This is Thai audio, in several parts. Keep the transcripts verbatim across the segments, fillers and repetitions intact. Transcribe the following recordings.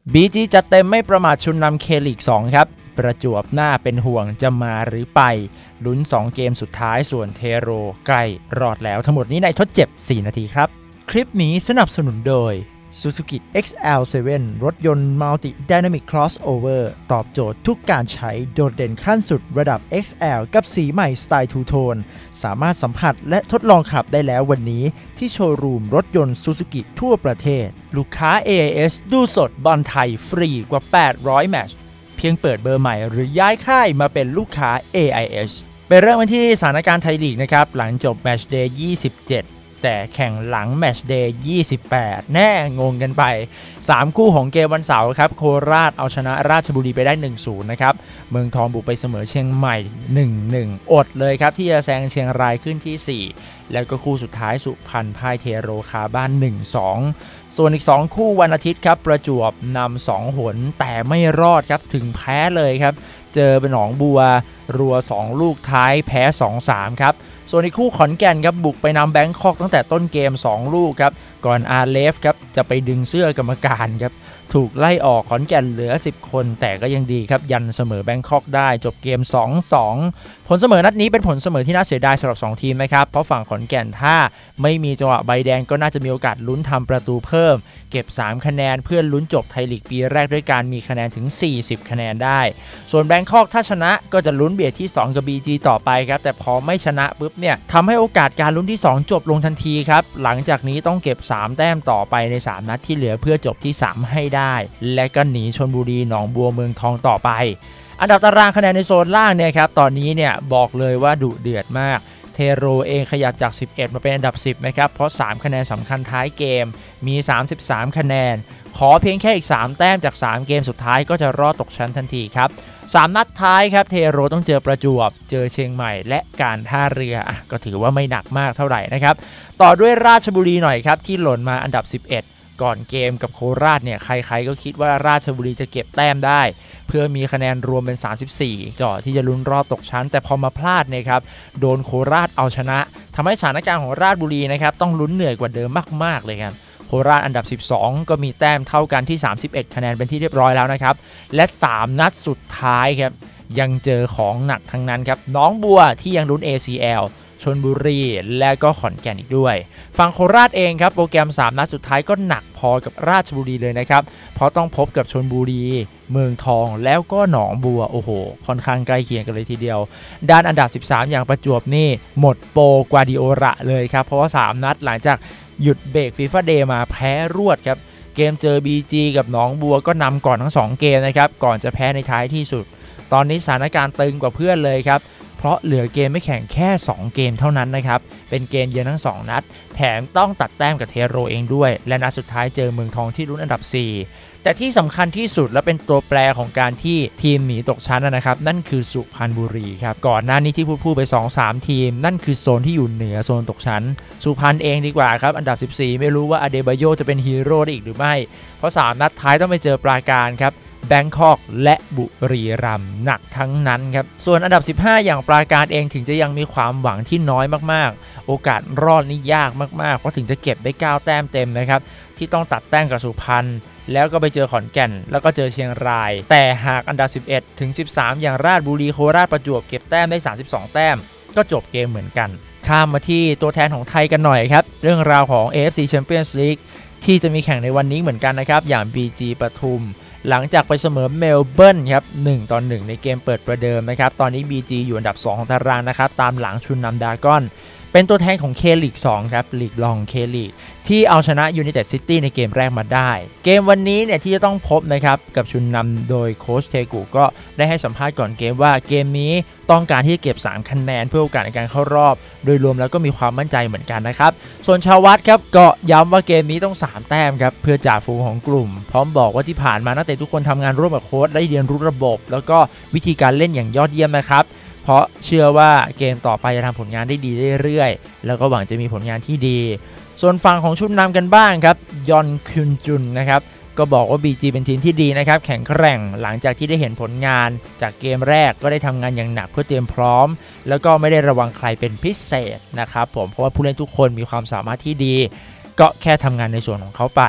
บี จี จัดเต็มไม่ประมาทชุนนำเคลีกสองครับประจวบหน้าเป็นห่วงจะมาหรือไปลุ้นสองเกมสุดท้ายส่วนเทโรใกล้รอดแล้วทั้งหมดนี้ในทดเจ็บสี่นาทีครับคลิปนี้สนับสนุนโดย Suzuki เอ็กซ์ แอล เซเว่น รถยนต์ Multi Dynamic Crossover ตอบโจทย์ทุกการใช้โดดเด่นขั้นสุดระดับ เอ็กซ์ แอล กับสีใหม่สไตล์ทูโทนสามารถสัมผัสและทดลองขับได้แล้ววันนี้ที่โชว์รูมรถยนต์ Suzuki ทั่วประเทศลูกค้า เอ ไอ เอส ดูสดบอลไทยฟรีกว่าแปดร้อยแมตช์เพียงเปิดเบอร์ใหม่หรือย้ายค่ายมาเป็นลูกค้า เอ ไอ เอส ไปเริ่มกันที่สถานการณ์ไทยลีกนะครับหลังจบแมตช์เดย์ยี่สิบเจ็ดแต่แข่งหลังแมตช์เดย์ยี่สิบแปดแน่งงกันไปสามคู่ของเกมวันเสาร์ครับโคราชเอาชนะราชบุรีไปได้ หนึ่งศูนย์ นะครับเมืองทองบุกไปเสมอเชียงใหม่ หนึ่งหนึ่ง อดเลยครับที่จะแซงเชียงรายขึ้นที่สี่แล้วก็คู่สุดท้ายสุพรรณพ่ายเทโรคาบ้าน หนึ่งสอง ส่วนอีกสองคู่วันอาทิตย์ครับประจวบนำสองหนแต่ไม่รอดครับถึงแพ้เลยครับเจอเป็นหนองบัวรัวสองลูกท้ายแพ้ สองสาม ครับส่วนในคู่ขอนแก่นครับบุกไปนำแบงคอกตั้งแต่ต้นเกมสองลูกครับก่อนอาร์เลฟครับจะไปดึงเสื้อกรรมการครับถูกไล่ออกขอนแก่นเหลือสิบคนแต่ก็ยังดีครับยันเสมอแบงคอกได้จบเกม สองสอง ผลเสมอนัดนี้เป็นผลเสมอที่น่าเสียดายสำหรับสองทีมนะครับเพราะฝั่งขอนแก่นถ้าไม่มีจังหวะใบแดงก็น่าจะมีโอกาสลุ้นทำประตูเพิ่มเก็บสามคะแนนเพื่อลุ้นจบไทยลีกปีแรกด้วยการมีคะแนนถึงสี่สิบคะแนนได้ส่วนแบงคอกถ้าชนะก็จะลุ้นเบียดที่สองกับ บี จี ต่อไปครับแต่พอไม่ชนะปุ๊บเนี่ยทำให้โอกาสการลุ้นที่สองจบลงทันทีครับหลังจากนี้ต้องเก็บสามแต้มต่อไปในสามนัดที่เหลือเพื่อจบที่สามให้ได้และก็หนีชลบุรีหนองบัวเมืองทองต่อไปอันดับตารางคะแนนในโซนล่างเนี่ยครับตอนนี้เนี่ยบอกเลยว่าดุเดือดมากเทโรเองขยับจากสิบเอ็ดมาเป็นอันดับสิบนะครับเพราะสามคะแนนสำคัญท้ายเกมมีสามสิบสามคะแนนขอเพียงแค่อีกสามแต้มจากสามเกมสุดท้ายก็จะรอดตกชั้นทันทีครับสามนัดท้ายครับเทโรต้องเจอประจวบเจอเชียงใหม่และการท่าเรืออ่ะก็ถือว่าไม่หนักมากเท่าไหร่นะครับต่อด้วยราชบุรีหน่อยครับที่หล่นมาอันดับสิบเอ็ดก่อนเกมกับโคราชเนี่ยใครๆก็คิดว่าราชบุรีจะเก็บแต้มได้เพื่อมีคะแนนรวมเป็นสามสิบสี่จ่อที่จะลุ้นรอบตกชั้นแต่พอมาพลาดเนี่ยครับโดนโคราชเอาชนะทำให้สถานการณ์ของราชบุรีนะครับต้องลุ้นเหนื่อยกว่าเดิมมากๆเลยครับโคราชอันดับสิบสองก็มีแต้มเท่ากันที่สามสิบเอ็ดคะแนนเป็นที่เรียบร้อยแล้วนะครับและสามนัดสุดท้ายครับยังเจอของหนักทั้งนั้นครับน้องบัวที่ยังลุ้น เอ ซี แอล ชลบุรีและก็ขอนแก่นอีกด้วยฝั่งโคราชเองครับโปรแกรมสามนัดสุดท้ายก็หนักพอกับราชบุรีเลยนะครับเพราะต้องพบกับชลบุรีเมืองทองแล้วก็หนองบัวโอ้โหค่อนข้างใกล้เคียงกันเลยทีเดียวด้านอันดับสิบสามอย่างประจวบนี่หมดโปรกวาดิโอระเลยครับเพราะว่าสามนัดหลังจากหยุดเบรก FIFA Day มาแพ้รวดครับเกมเจอ บี จี กับหนองบัวก็นำก่อนทั้งสองเกมนะครับก่อนจะแพ้ในท้ายที่สุดตอนนี้สถานการณ์ตึงกว่าเพื่อนเลยครับเพราะเหลือเกมไม่แข่งแค่สองเกมเท่านั้นนะครับเป็นเกมเยือนทั้งสองนัดแถมต้องตัดแต้มกับเทโรเองด้วยและนัดสุดท้ายเจอเมืองทองที่ลุ้นอันดับสี่แต่ที่สำคัญที่สุดและเป็นตัวแปรของการที่ทีมหนีตกชั้นนะครับนั่นคือสุพรรณบุรีครับก่อนหน้านี้ที่พูดพูดไป สองสาม ทีมนั่นคือโซนที่อยู่เหนือโซนตกชั้นสุพรรณเองดีกว่าครับอันดับสิบสี่ไม่รู้ว่าอเดบาโยจะเป็นฮีโร่ได้อีกหรือไม่เพราะสามนัดท้ายต้องไปเจอปราการครับแบงคอกและบุรีรัมย์หนักทั้งนั้นครับส่วนอันดับสิบห้าอย่างปราการเองถึงจะยังมีความหวังที่น้อยมากๆโอกาสรอดนี่ยากมากๆเพราะถึงจะเก็บได้เก้าแต้มเต็มนะครับที่ต้องตัดแต้มกับสุพรรณแล้วก็ไปเจอขอนแก่นแล้วก็เจอเชียงรายแต่หากอันดับสิบเอ็ดถึงสิบสามอย่างราชบุรีโคราชประจวบเก็บแต้มได้สามสิบสองแต้มก็จบเกมเหมือนกันข้ามมาที่ตัวแทนของไทยกันหน่อยครับเรื่องราวของ เอ เอฟ ซี Champions League ที่จะมีแข่งในวันนี้เหมือนกันนะครับอย่าง บี จี ปทุมหลังจากไปเสมอเมลเบิร์นครับหนึ่งต่อหนึ่งในเกมเปิดประเดิมนะครับตอนนี้ บี จี อยู่อันดับสองของตารางนะครับตามหลังชุนนำดากอนเป็นตัวแทนของเคลีกสองครับลีกรองเคลีกที่เอาชนะยูไนเต็ดซิตี้ในเกมแรกมาได้เกมวันนี้เนี่ยที่จะต้องพบนะครับกับชุนนำโดยโค้ชเทกุก็ได้ให้สัมภาษณ์ก่อนเกมว่าเกมนี้ต้องการที่จะเก็บสามคะแนนเพื่อโอกาสในการเข้ารอบโดยรวมแล้วก็มีความมั่นใจเหมือนกันนะครับส่วนชาววัดครับก็ย้ำว่าเกมนี้ต้องสามแต้มครับเพื่อจ่าฝูงของกลุ่มพร้อมบอกว่าที่ผ่านมานักเตะทุกคนทำงานร่วมกับโค้ชได้เรียนรู้ระบบแล้วก็วิธีการเล่นอย่างยอดเยี่ยมนะครับเพราะเชื่อว่าเกมต่อไปจะทำผลงานได้ดีเรื่อยๆแล้วก็หวังจะมีผลงานที่ดีส่วนฝั่งของชุดนำกันบ้างครับยอนคึนจุนนะครับก็บอกว่า บี จี เป็นทีมที่ดีนะครับแข็งแกร่งหลังจากที่ได้เห็นผลงานจากเกมแรกก็ได้ทำงานอย่างหนักเพื่อเตรียมพร้อมแล้วก็ไม่ได้ระวังใครเป็นพิเศษนะครับผมเพราะว่าผู้เล่นทุกคนมีความสามารถที่ดีก็แค่ทำงานในส่วนของเขาไป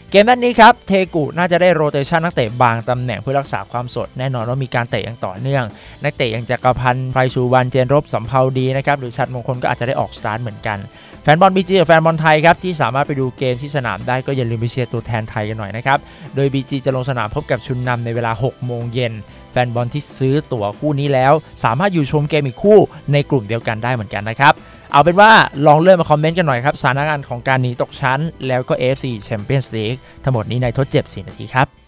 เกมนัดนี้ครับเทกุน่าจะได้โรเตชันนักเตะบางตำแหน่งเพื่อรักษาความสดแน่นอนว่ามีการเตะอย่างต่อเนื่องนักเตะอย่างจักรพันธ์ไพรชูวรรณเจนรบสำเภาดีนะครับหรือชัดมงคลก็อาจจะได้ออกสตาร์ทเหมือนกันแฟนบอล บี จี กับแฟนบอลไทยครับที่สามารถไปดูเกมที่สนามได้ก็อย่าลืมไปเชียร์ตัวแทนไทยกันหน่อยนะครับโดย บี จี จะลงสนามพบกับชุนนำในเวลาหกโมงเย็นแฟนบอลที่ซื้อตั๋วคู่นี้แล้วสามารถอยู่ชมเกมอีกคู่ในกลุ่มเดียวกันได้เหมือนกันนะครับเอาเป็นว่าลองเลื่อนมาคอมเมนต์กันหน่อยครับสถานการณ์ของการหนีตกชั้นแล้วก็ เอ เอฟ ซี Champions League ทั้งหมดนี้ในทดเจ็บสี่นาทีครับ